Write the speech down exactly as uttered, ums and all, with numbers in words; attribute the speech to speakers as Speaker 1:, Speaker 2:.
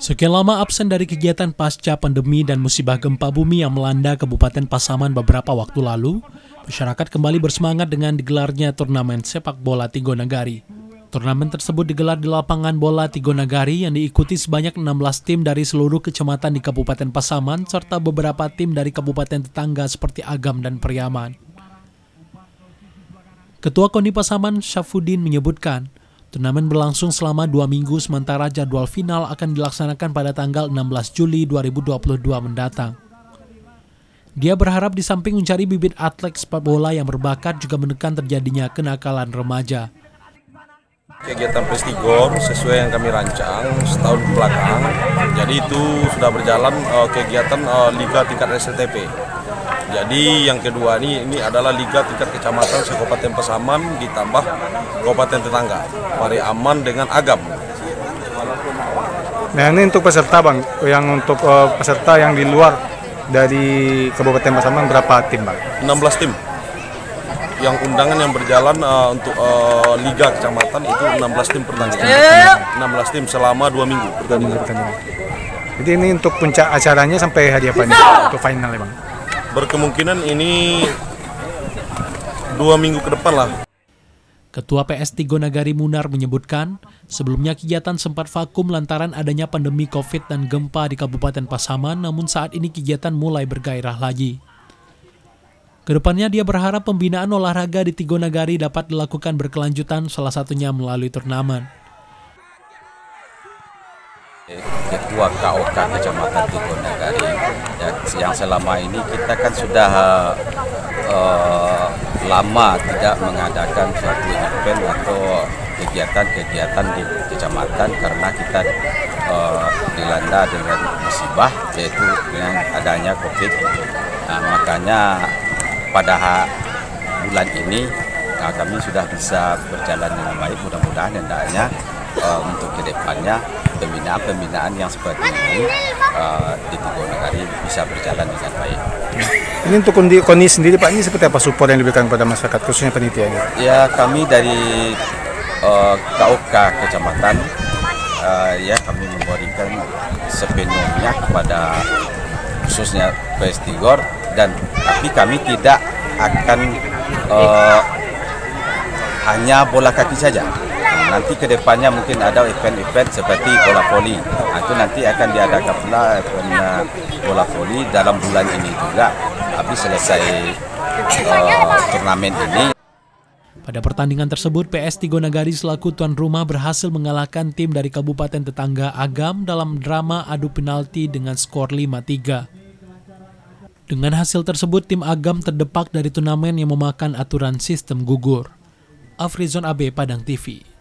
Speaker 1: Sekian lama absen dari kegiatan pasca pandemi dan musibah gempa bumi yang melanda Kabupaten Pasaman beberapa waktu lalu, masyarakat kembali bersemangat dengan digelarnya turnamen sepak bola Tigo Nagari. Turnamen tersebut digelar di lapangan bola Tigo Nagari yang diikuti sebanyak enam belas tim dari seluruh kecamatan di Kabupaten Pasaman serta beberapa tim dari kabupaten tetangga seperti Agam dan Periaman. Ketua KONI Pasaman Syafudin menyebutkan, turnamen berlangsung selama dua minggu sementara jadwal final akan dilaksanakan pada tanggal enam belas Juli dua ribu dua puluh dua mendatang. Dia berharap di samping mencari bibit atlet sepak bola yang berbakat juga menekan terjadinya kenakalan remaja.
Speaker 2: Kegiatan Prestigor sesuai yang kami rancang setahun ke belakang, jadi itu sudah berjalan uh, kegiatan uh, Liga tingkat S L T P. Jadi yang kedua ini ini adalah Liga tingkat kecamatan se-Kabupaten Pasaman ditambah kabupaten tetangga, Periaman dengan Agam.
Speaker 3: Nah ini untuk peserta bang, yang untuk uh, peserta yang di luar dari Kabupaten Pasaman berapa tim bang?
Speaker 2: enam belas tim. Yang undangan yang berjalan uh, untuk uh, Liga Kecamatan itu enam belas tim pertandingan. enam belas tim selama dua minggu pertandingan.
Speaker 3: Jadi ini untuk puncak acaranya sampai hari apa nih? Untuk final ya bang?
Speaker 2: Berkemungkinan ini dua minggu ke depan lah.
Speaker 1: Ketua P S Tigo Nagari Munar menyebutkan, sebelumnya kegiatan sempat vakum lantaran adanya pandemi COVID dan gempa di Kabupaten Pasaman, namun saat ini kegiatan mulai bergairah lagi. Kedepannya dia berharap pembinaan olahraga di Tigo Nagari dapat dilakukan berkelanjutan, salah satunya melalui turnamen.
Speaker 4: Ketua K O K Kecamatan Tigo Nagari ya, yang selama ini kita kan sudah uh, lama tidak mengadakan suatu event atau kegiatan-kegiatan di kecamatan karena kita uh, dilanda dengan musibah yaitu dengan adanya COVID. Nah, makanya pada bulan ini nah, kami sudah bisa berjalan dengan baik, mudah-mudahan hendaknya uh, untuk kedepannya pembinaan-pembinaan yang seperti ini uh, di Tigo Nagari bisa berjalan dengan baik.
Speaker 3: Ini untuk KONI sendiri Pak, ini seperti apa support yang diberikan kepada masyarakat, khususnya panitia ini?
Speaker 4: Ya kami dari uh, K O K Kecamatan uh, ya kami memberikan sepenuhnya kepada khususnya Prestigor, dan tapi kami tidak akan uh, hanya bola kaki saja. Nah, nanti kedepannya mungkin ada event-event seperti bola voli. Nah, itu nanti akan diadakan pula event bola voli dalam bulan ini juga. Habis selesai uh, turnamen ini.
Speaker 1: Pada pertandingan tersebut, P S Tigo Nagari selaku tuan rumah berhasil mengalahkan tim dari kabupaten tetangga Agam dalam drama adu penalti dengan skor lima tiga. Dengan hasil tersebut, tim Agam terdepak dari turnamen yang memakan aturan sistem gugur. Afrizon A B, Padang T V.